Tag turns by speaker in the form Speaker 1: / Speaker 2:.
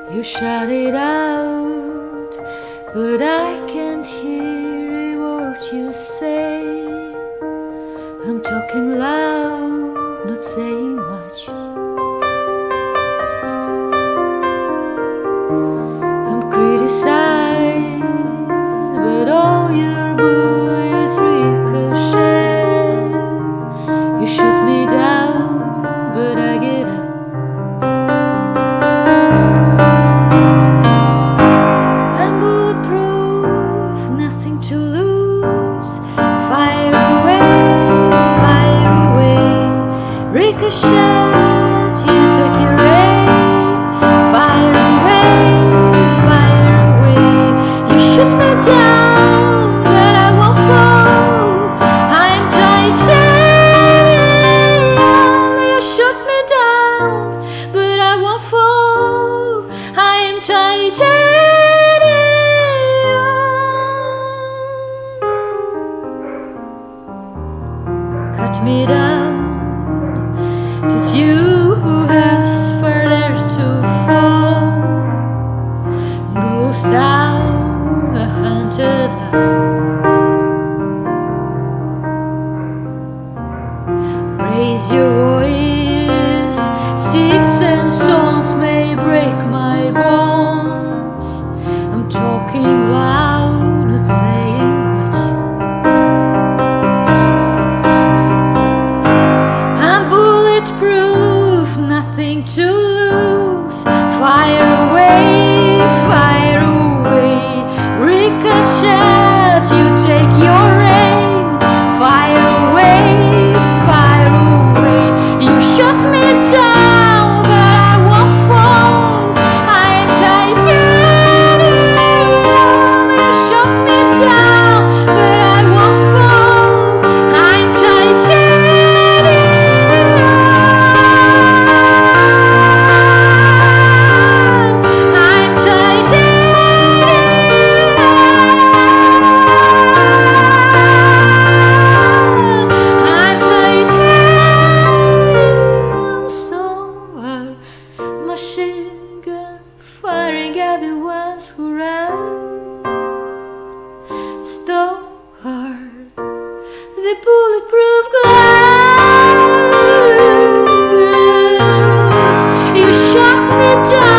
Speaker 1: You shout it out, but I can't hear a word you say. I'm talking loud, not saying much. I'm criticized, but all your bullets ricochet. You shoot me down, but I get up. I'm bulletproof, nothing to lose. Fire away, ricochet, you take your aim. Fire away, you shoot me down, but I won't fall. I'm titanium. You shoot me down, but I won't fall. I'm titanium. Cut me down, 'cause you who has further to fall goes down a haunted life. Raise your voice, sticks and stones may break my bones. I'm talking loud, not saying much. I'm bulletproof, nothing to lose. Fire away, ricochet, you take your aim. Fire away, you shut me down, but I won't fall. I'm titanium. You shut me down, but I won't fall. I'm titanium. I'm titanium. Somewhere, machine gun firing at the ones who ran. Stone hard, the bulletproof glass. You shut me down.